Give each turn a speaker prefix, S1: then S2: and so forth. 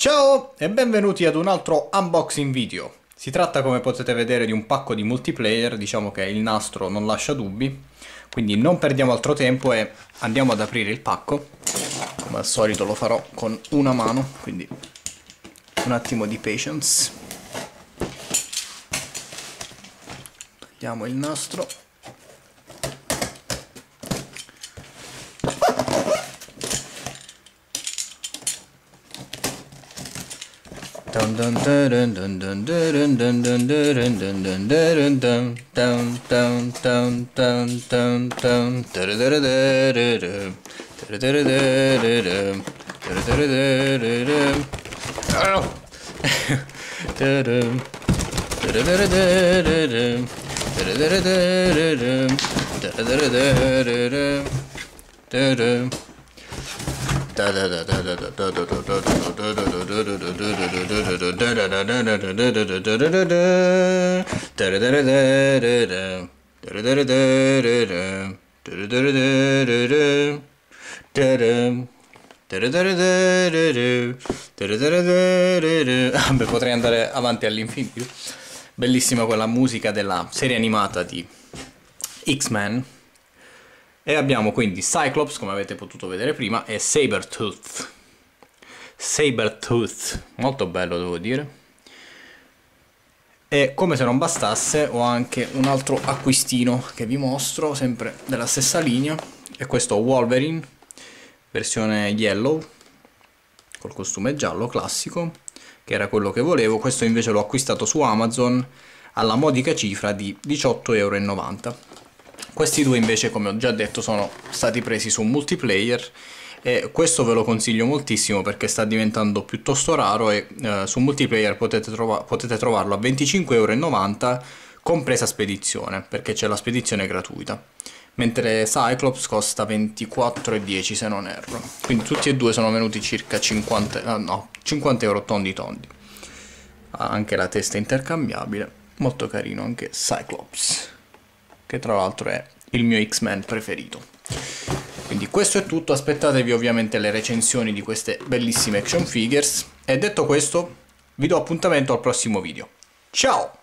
S1: Ciao e benvenuti ad un altro unboxing video. Si tratta, come potete vedere, di un pacco di multiplayer. Diciamo che il nastro non lascia dubbi, quindi non perdiamo altro tempo e andiamo ad aprire il pacco. Come al solito lo farò con una mano, quindi un attimo di patience. Togliamo il nastro. Beh, potrei andare avanti all'infinito. Bellissima quella musica della serie animata di X-Men. E abbiamo quindi Cyclops, come avete potuto vedere prima, e Sabretooth. Sabretooth, molto bello devo dire. E come se non bastasse, ho anche un altro acquistino che vi mostro, sempre della stessa linea. E questo Wolverine, versione yellow, col costume giallo classico, che era quello che volevo. Questo invece l'ho acquistato su Amazon alla modica cifra di 18,90 €. Questi due invece, come ho già detto, sono stati presi su multiplayer e questo ve lo consiglio moltissimo perché sta diventando piuttosto raro e su multiplayer potete trovarlo a 25,90 € compresa spedizione, perché c'è la spedizione gratuita, mentre Cyclops costa 24,10 € se non erro. Quindi tutti e due sono venuti circa 50 € tondi tondi. Ha anche la testa intercambiabile, molto carino anche Cyclops, che tra l'altro è il mio X-Men preferito. Quindi questo è tutto, aspettatevi ovviamente le recensioni di queste bellissime action figures e detto questo vi do appuntamento al prossimo video. Ciao!